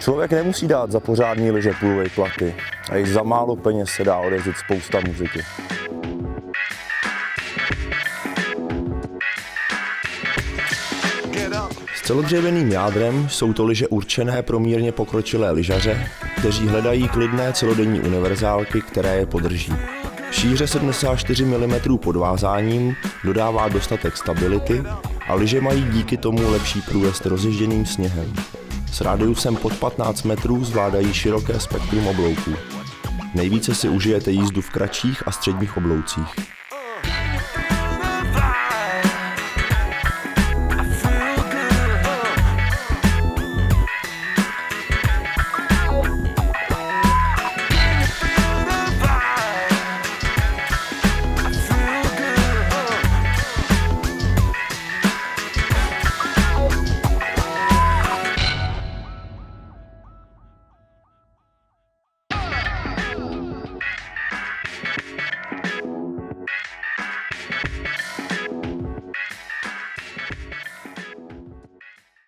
Člověk nemusí dát za pořádný lyže půlové platy a i za málo peněz se dá odezít spousta muziky. S celodřevěným jádrem jsou to lyže určené pro mírně pokročilé lyžaře, kteří hledají klidné celodenní univerzálky, které je podrží. Šíře 74 mm pod vázáním dodává dostatek stability a lyže mají díky tomu lepší průjezd rozježděným sněhem. S rádiusem pod 15 metrů zvládají široké spektrum oblouků. Nejvíce si užijete jízdu v kratších a středních obloucích.